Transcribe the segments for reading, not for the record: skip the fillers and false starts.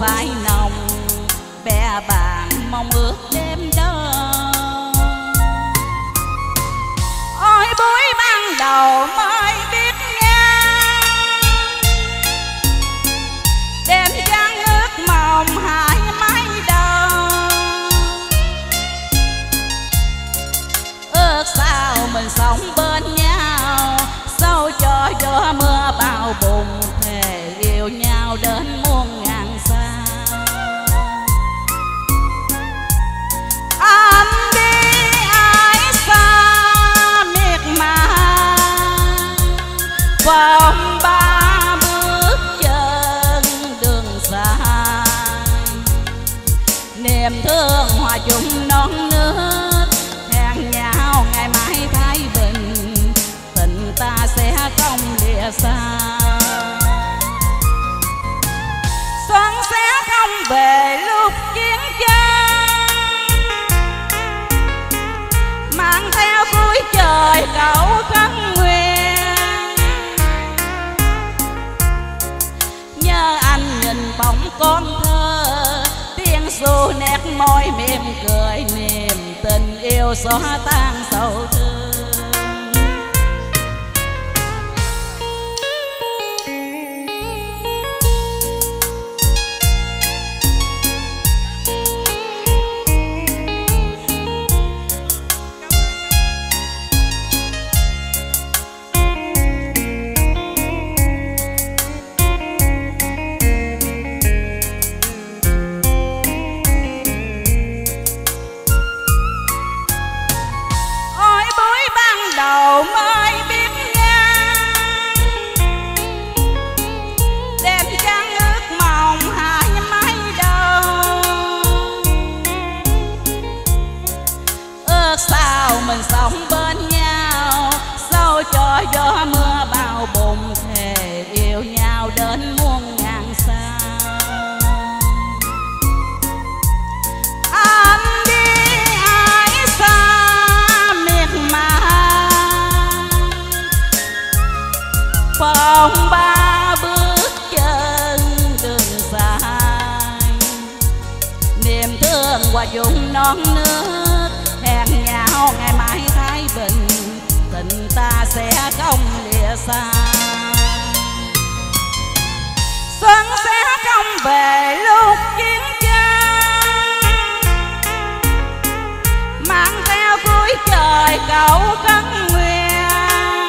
phai nồng, bè bạn mong ước đêm đó. Ôi buổi ban đầu mới biết ngang, đêm trăng ước mộng hai mái đầu. Ước sao mình sống bên nhau, sau cho gió mưa bao bùng, thề yêu nhau đến muôn ngàn sao. Anh đi ai xa miệt mài, vòng ba bước chân đường dài. Niềm thương hòa chung non nước, hẹn nhau ngày mai thái bình, tình ta sẽ không lìa xa. Xuân sẽ không về lúc chiến tranh, mang theo cuối trời cậu khấn nguyện. Nhớ anh nhìn bóng con thơ, tiếng ru nét môi mỉm cười, niềm tình yêu xóa tan sầu thương. Đầu mới biết ngang, đêm trăng ước mộng hai mái đầu. Ước sao mình sống bên nhau, sau cho gió mưa bao bùng, thề yêu nhau đến muôn ngàn sao. Anh đi ai xa miệt mài, vòng ba bước chân đường dài. Niềm thương hòa chung non nước, hẹn nhau ngày mai thái bình, tình ta sẽ không lìa xa. Xuân sẽ không về lúc chiến tranh, mang theo cuối trời cậu khấn nguyện.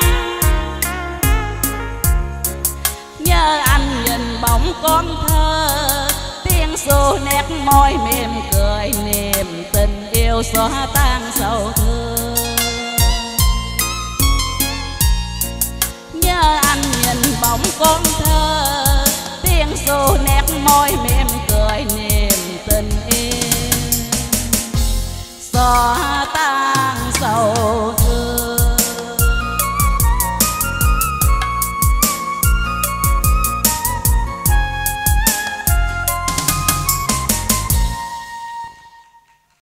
Nhớ anh nhìn bóng con thơ, tiếng ru nét môi mỉm cười, niềm tình yêu xóa tan sầu thương. Nhớ anh nhìn bóng con thơ, tiếng ru nét môi mỉm